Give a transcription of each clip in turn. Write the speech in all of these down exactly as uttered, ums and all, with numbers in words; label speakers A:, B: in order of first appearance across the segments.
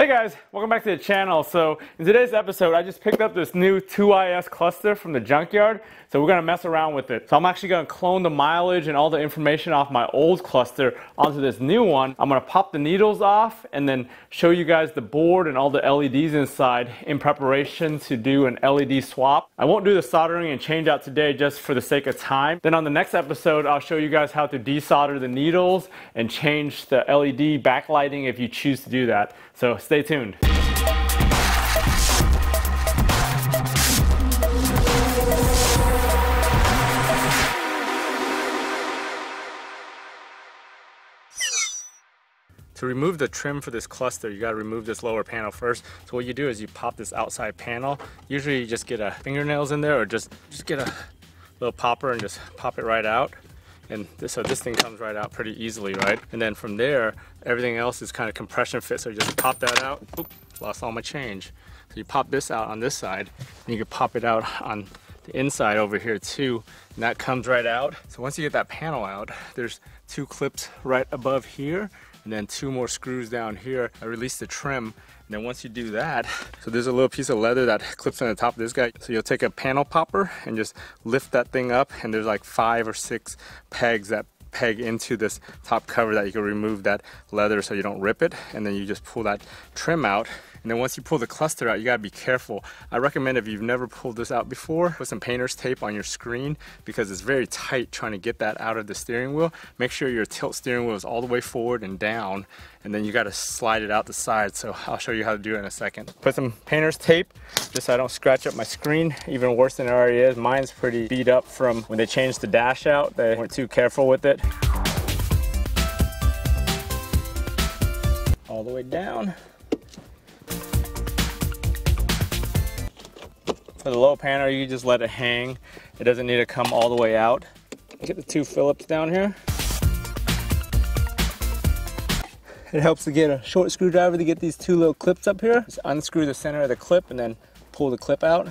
A: Hey guys, welcome back to the channel. So in today's episode, I just picked up this new two I S cluster from the junkyard. So we're gonna mess around with it. So I'm actually gonna clone the mileage and all the information off my old cluster onto this new one. I'm gonna pop the needles off and then show you guys the board and all the L E Ds inside in preparation to do an L E D swap. I won't do the soldering and change out today just for the sake of time. Then on the next episode, I'll show you guys how to desolder the needles and change the L E D backlighting if you choose to do that. So stay tuned. To remove the trim for this cluster, you gotta remove this lower panel first. So what you do is you pop this outside panel. Usually you just get a fingernails in there or just, just get a little popper and just pop it right out. And this, so this thing comes right out pretty easily, right? And then from there, everything else is kind of compression fit. So you just pop that out. Oop, lost all my change. So you pop this out on this side, and you can pop it out on the inside over here too, and that comes right out. So once you get that panel out, there's two clips right above here, and then two more screws down here. I release the trim, and then once you do that, so there's a little piece of leather that clips on the top of this guy. So you'll take a panel popper and just lift that thing up, and there's like five or six pegs that peg into this top cover that you can remove that leather so you don't rip it, and then you just pull that trim out. And then once you pull the cluster out, you gotta be careful. I recommend if you've never pulled this out before, put some painter's tape on your screen because it's very tight trying to get that out of the steering wheel. Make sure your tilt steering wheel is all the way forward and down, and then you gotta slide it out the side. So I'll show you how to do it in a second. Put some painter's tape just so I don't scratch up my screen, even worse than it already is. Mine's pretty beat up from when they changed the dash out. They weren't too careful with it. All the way down. For the low panel, you just let it hang. It doesn't need to come all the way out. Get the two Phillips down here. It helps to get a short screwdriver to get these two little clips up here. Just unscrew the center of the clip and then pull the clip out.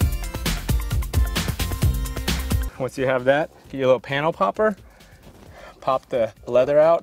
A: Once you have that, get your little panel popper. Pop the leather out.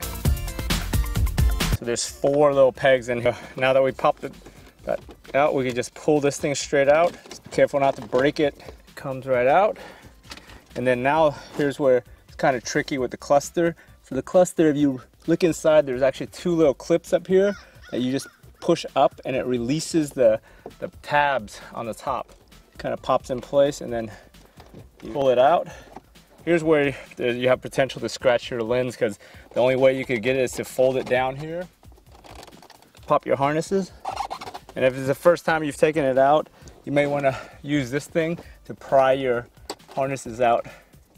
A: So there's four little pegs in here. Now that we popped it that out, we can just pull this thing straight out. Just careful not to break it. It comes right out. And then now here's where it's kind of tricky with the cluster. For the cluster, if you look inside, there's actually two little clips up here that you just push up and it releases the, the tabs on the top. It kind of pops in place and then you pull it out. Here's where you have potential to scratch your lens because the only way you could get it is to fold it down here. Pop your harnesses. And if it's the first time you've taken it out, you may want to use this thing to pry your harnesses out.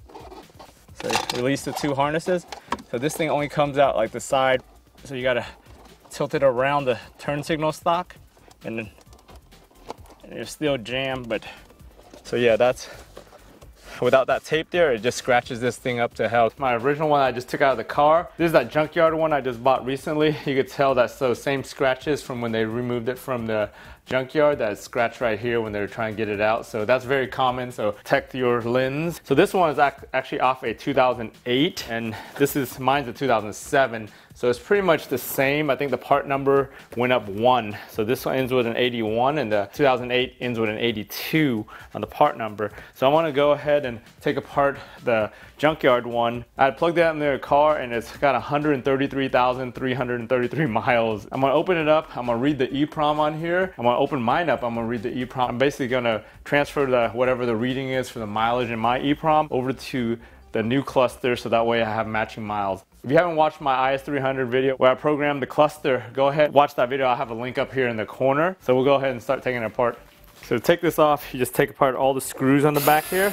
A: So release the two harnesses. So this thing only comes out like the side, so you got to tilt it around the turn signal stock, and then and you're still jammed. But so yeah, that's without that tape there, it just scratches this thing up to hell. My original one I just took out of the car. This is that junkyard one I just bought recently. You could tell that's those same scratches from when they removed it from the junkyard, that scratch right here when they were trying to get it out. So that's very common, so protect your lens. So this one is actually off a two thousand eight, and this is, mine's a two thousand seven. So it's pretty much the same. I think the part number went up one. So this one ends with an eighty-one and the two thousand eight ends with an eighty-two on the part number. So I want to go ahead and take apart the junkyard one. I plugged that in their car and it's got one hundred thirty-three thousand three hundred thirty-three miles. I'm gonna open it up. I'm gonna read the EEPROM on here. I'm gonna open mine up. I'm gonna read the EEPROM. I'm basically gonna transfer the whatever the reading is for the mileage in my EEPROM over to the new cluster, so that way I have matching miles. If you haven't watched my I S three hundred video where I programmed the cluster, go ahead, watch that video. I'll have a link up here in the corner. So we'll go ahead and start taking it apart. So to take this off, you just take apart all the screws on the back here.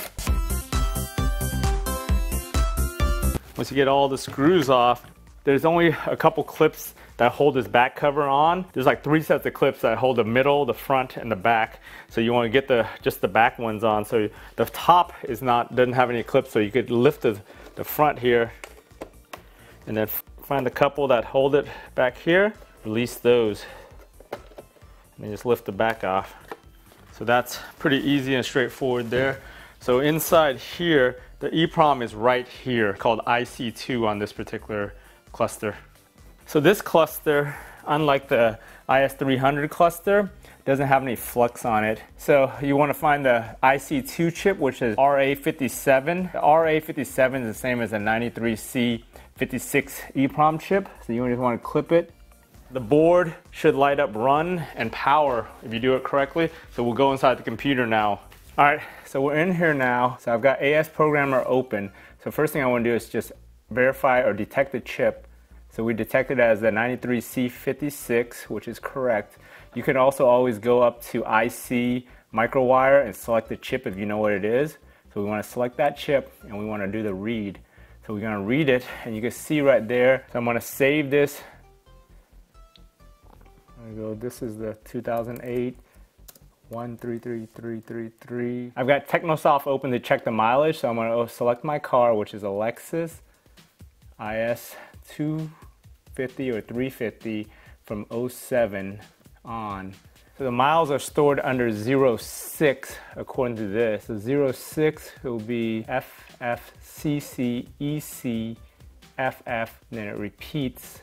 A: Once you get all the screws off, there's only a couple clips that hold this back cover on. There's like three sets of clips that hold the middle, the front, and the back. So you want to get the just the back ones on. So the top is not doesn't have any clips, so you could lift the, the front here and then find a couple that hold it back here, release those, and then just lift the back off. So that's pretty easy and straightforward there. So inside here, the EEPROM is right here, called I C two on this particular cluster. So this cluster, unlike the I S three hundred cluster. Doesn't have any flux on it. So you want to find the I C two chip, which is R A fifty-seven. The R A fifty-seven is the same as the ninety-three C fifty-six EEPROM chip. So you just want to clip it. The board should light up run and power if you do it correctly. So we'll go inside the computer now. All right, so we're in here now. So I've got A S Programmer open. So first thing I want to do is just verify or detect the chip. So we detected it as the ninety-three C fifty-six, which is correct. You can also always go up to I C microwire and select the chip if you know what it is. So we want to select that chip and we want to do the read. So we're going to read it and you can see right there. So I'm going to save this. There we go. This is the two thousand eight one three three three three three. I've got Technosoft open to check the mileage. So I'm going to select my car, which is a Lexus I S two fifty or three fifty from oh seven on. So the miles are stored under zero six according to this. So zero six will be F F C C E C F F, then it repeats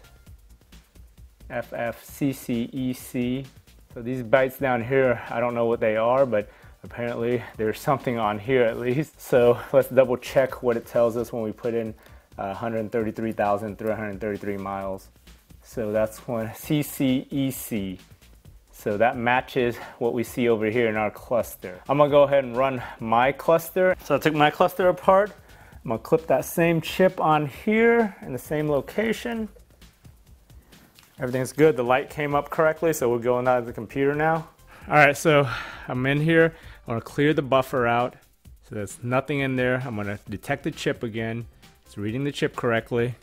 A: F F C C E C. So these bytes down here, I don't know what they are, but apparently there's something on here at least. So let's double check what it tells us when we put in uh, one hundred thirty-three thousand three hundred thirty-three miles. So that's one C C E C. So that matches what we see over here in our cluster. I'm gonna go ahead and run my cluster. So I took my cluster apart. I'm gonna clip that same chip on here in the same location. Everything's good. The light came up correctly, so we're going out of the computer now. All right, so I'm in here. I wanna clear the buffer out. So there's nothing in there. I'm gonna detect the chip again. It's reading the chip correctly.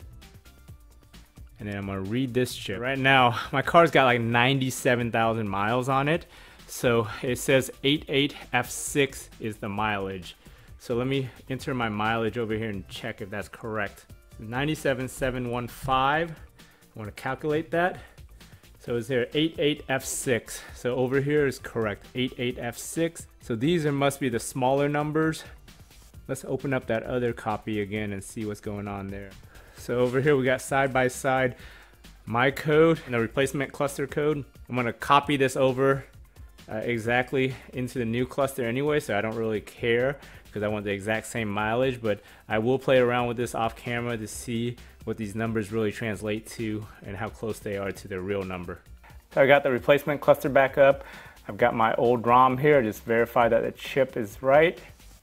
A: And then I'm gonna read this chip. Right now, my car's got like ninety-seven thousand miles on it. So it says eighty-eight F six is the mileage. So let me enter my mileage over here and check if that's correct. ninety-seven seven one five. I wanna calculate that. So is there eighty-eight F six? So over here is correct, eighty-eight F six. So these are, must be the smaller numbers. Let's open up that other copy again and see what's going on there. So over here we got side by side my code and the replacement cluster code. I'm gonna copy this over uh, exactly into the new cluster anyway, so I don't really care because I want the exact same mileage, but I will play around with this off camera to see what these numbers really translate to and how close they are to the real number. So I got the replacement cluster back up. I've got my old ROM here, just verify that the chip is right.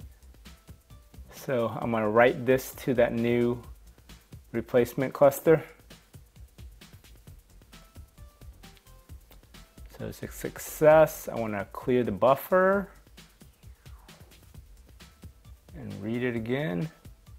A: So I'm gonna write this to that new replacement cluster. So it's a success. I want to clear the buffer and read it again.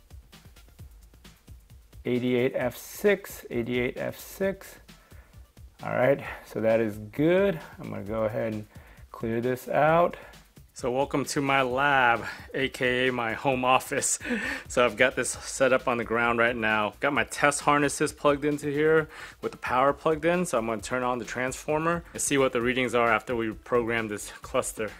A: eighty-eight F six, eighty-eight F six. All right, so that is good. I'm going to go ahead and clear this out. So welcome to my lab, aka my home office. So I've got this set up on the ground right now. Got my test harnesses plugged into here with the power plugged in. So I'm going to turn on the transformer and see what the readings are after we program this cluster.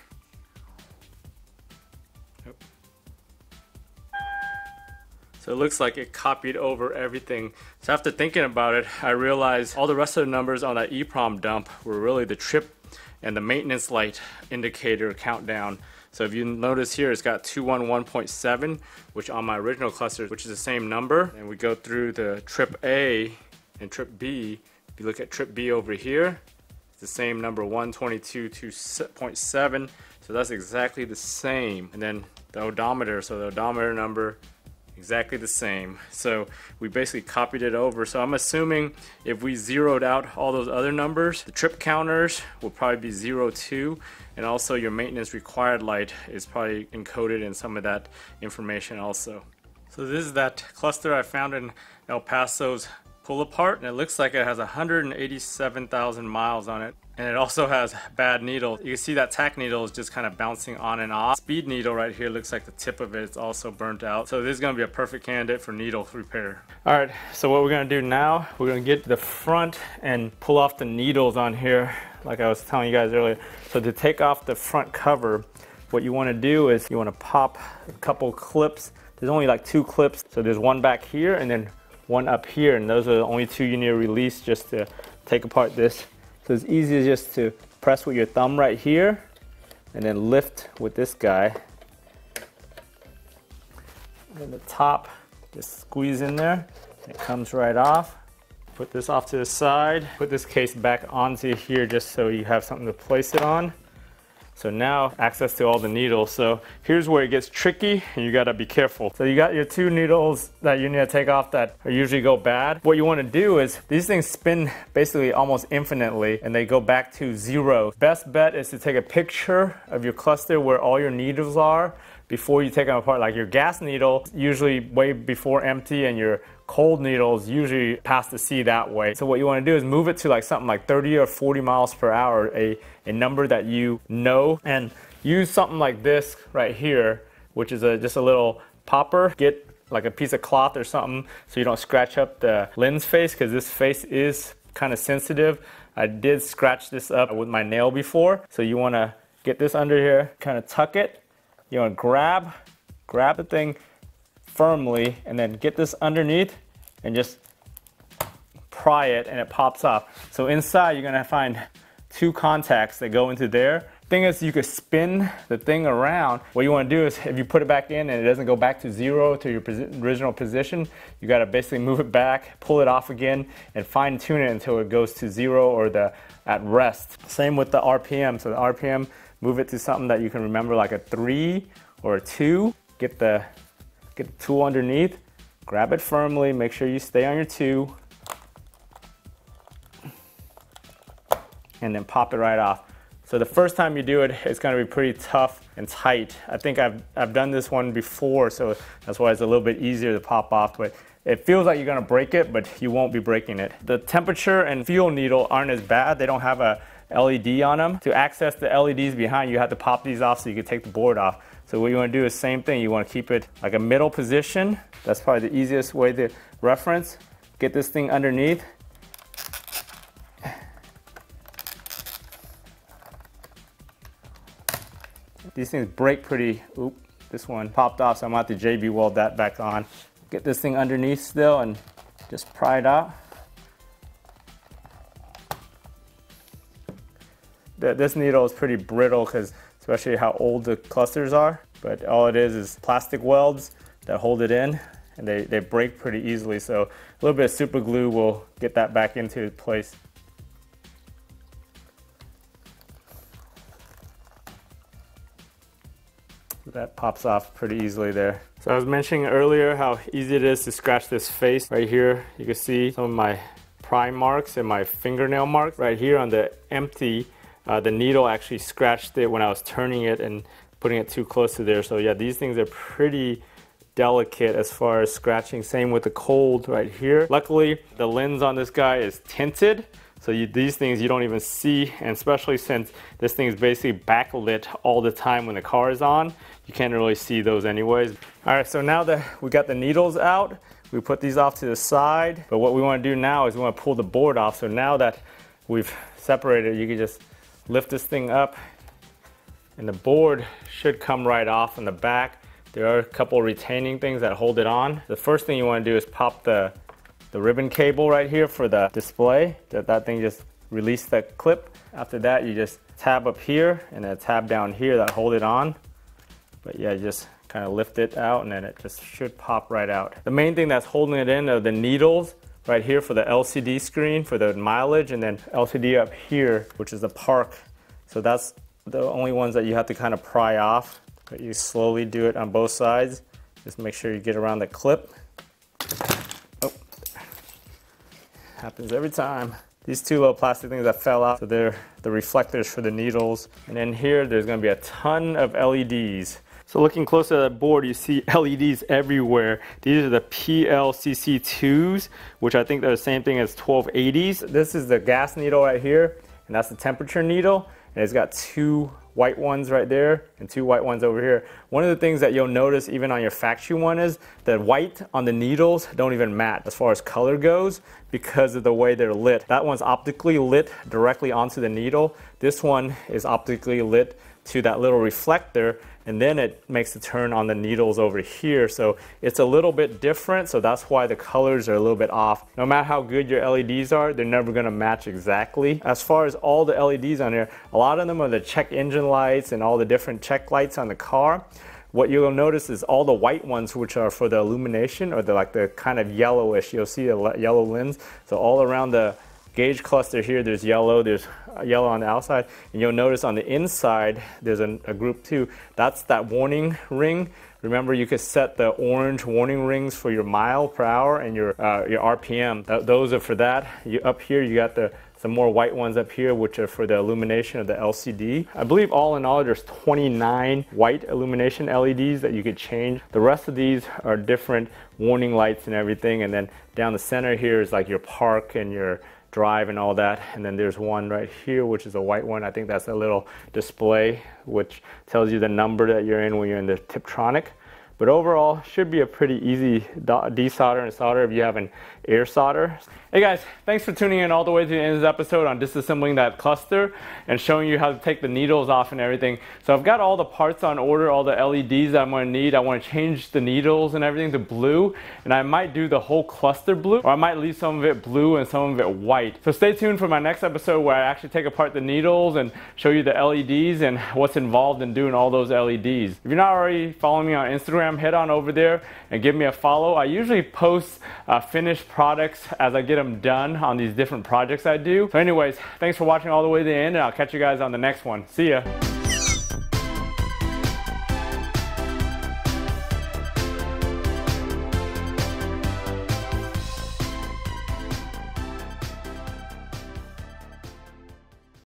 A: So it looks like it copied over everything. So after thinking about it, I realized all the rest of the numbers on that EEPROM dump were really the trip and the maintenance light indicator countdown. So if you notice here, it's got two eleven point seven, which on my original cluster, which is the same number. And we go through the trip A and trip B. If you look at trip B over here, it's the same number, one twenty-two point seven. So that's exactly the same. And then the odometer, so the odometer number, exactly the same. So we basically copied it over. So I'm assuming if we zeroed out all those other numbers, the trip counters will probably be zero two, and also your maintenance required light is probably encoded in some of that information also. So this is that cluster I found in El Paso's pull apart, and it looks like it has one hundred eighty-seven thousand miles on it. And it also has bad needle. You can see that tack needle is just kind of bouncing on and off. Speed needle right here looks like the tip of it is also burnt out. So this is gonna be a perfect candidate for needle repair. All right, so what we're gonna do now, we're gonna get to the front and pull off the needles on here, like I was telling you guys earlier. So to take off the front cover, what you wanna do is you wanna pop a couple clips. There's only like two clips. So there's one back here and then one up here, and those are the only two you need to release just to take apart this. So it's easy just to press with your thumb right here and then lift with this guy. And the top, just squeeze in there. It comes right off. Put this off to the side. Put this case back onto here just so you have something to place it on. So now access to all the needles. So here's where it gets tricky and you gotta be careful. So you got your two needles that you need to take off that usually go bad. What you wanna do is these things spin basically almost infinitely and they go back to zero. Best bet is to take a picture of your cluster where all your needles are before you take them apart. Like your gas needle, usually way before empty, and your cold needles usually past the C that way. So what you want to do is move it to like something like thirty or forty miles per hour, a, a number that you know, and use something like this right here, which is a, just a little popper. Get like a piece of cloth or something so you don't scratch up the lens face, because this face is kind of sensitive. I did scratch this up with my nail before. So you want to get this under here, kind of tuck it. You want to grab, grab the thing firmly and then get this underneath and just pry it and it pops off. So inside you're gonna find two contacts that go into there. Thing is, you could spin the thing around. What you want to do is if you put it back in and it doesn't go back to zero to your posi- original position, you got to basically move it back, pull it off again, and fine tune it until it goes to zero or the at rest. Same with the R P M. So the R P M, move it to something that you can remember, like a three or a two. Get the get the tool underneath, grab it firmly, make sure you stay on your two, and then pop it right off. So the first time you do it, it's going to be pretty tough and tight. I think I've, I've done this one before, so that's why it's a little bit easier to pop off, but it feels like you're going to break it, but you won't be breaking it. The temperature and fuel needle aren't as bad. They don't have a L E D on them. To access the L E Ds behind, you have to pop these off so you can take the board off. So what you want to do is same thing. You want to keep it like a middle position. That's probably the easiest way to reference. Get this thing underneath. These things break pretty, oop, this one popped off, so I'm going to have to J B weld that back on. Get this thing underneath still and just pry it out. This needle is pretty brittle, because especially how old the clusters are, but all it is is plastic welds that hold it in, and they, they break pretty easily, so a little bit of super glue will get that back into place. That pops off pretty easily there. So I was mentioning earlier how easy it is to scratch this face. Right here you can see some of my pry marks and my fingernail marks. Right here on the empty, uh, the needle actually scratched it when I was turning it and putting it too close to there. So yeah, these things are pretty delicate as far as scratching. Same with the cold right here. Luckily the lens on this guy is tinted, so you, these things you don't even see, and especially since this thing is basically backlit all the time when the car is on, you can't really see those anyways. All right, so now that we got the needles out, we put these off to the side, but what we want to do now is we want to pull the board off. So now that we've separated, you can just lift this thing up and the board should come right off in the back. There are a couple retaining things that hold it on. The first thing you want to do is pop the the ribbon cable right here for the display. That, that thing just release the clip. After that, you just tab up here and then tab down here that hold it on. But yeah, just kind of lift it out and then it just should pop right out. The main thing that's holding it in are the needles right here for the L C D screen for the mileage, and then L C D up here, which is the park. So that's the only ones that you have to kind of pry off. But you slowly do it on both sides. Just make sure you get around the clip. Oh, happens every time. These two little plastic things that fell out, so they're the reflectors for the needles. And then here, there's gonna be a ton of L E Ds. So looking closer at the board, you see L E Ds everywhere. These are the P L C C twos, which I think they're the same thing as twelve eighties. This is the gas needle right here, and that's the temperature needle. and it's got two white ones right there and two white ones over here. One of the things that you'll notice even on your factory one is the white on the needles don't even match as far as color goes because of the way they're lit. That one's optically lit directly onto the needle. This one is optically lit to that little reflector, and then it makes the turn on the needles over here. So it's a little bit different, so that's why the colors are a little bit off. No matter how good your L E Ds are, they're never gonna match exactly. As far as all the L E Ds on here, a lot of them are the check engine lights and all the different check lights on the car. What you'll notice is all the white ones, which are for the illumination, or the like the kind of yellowish, you'll see a yellow lens. So all around the gauge cluster here, there's yellow, there's yellow on the outside, and you'll notice on the inside there's a, a group two. That's that warning ring. Remember, you could set the orange warning rings for your mile per hour and your uh, your R P M. Th those are for that. You, up here you got the some more white ones up here, which are for the illumination of the L C D. I believe all in all there's twenty-nine white illumination L E Ds that you could change. The rest of these are different warning lights and everything, and then down the center here is like your park and your drive and all that, and then there's one right here which is a white one. I think that's a little display which tells you the number that you're in when you're in the Tiptronic. But overall, should be a pretty easy desolder and solder if you have an air solder. Hey guys, thanks for tuning in all the way to the end of this episode on disassembling that cluster and showing you how to take the needles off and everything. So I've got all the parts on order, all the L E Ds that I'm going to need. I want to change the needles and everything to blue, and I might do the whole cluster blue, or I might leave some of it blue and some of it white. So stay tuned for my next episode where I actually take apart the needles and show you the L E Ds and what's involved in doing all those L E Ds. If you're not already following me on Instagram, head on over there and give me a follow. I usually post uh, finished products as I get them done on these different projects I do. So anyways, thanks for watching all the way to the end, and I'll catch you guys on the next one. See ya.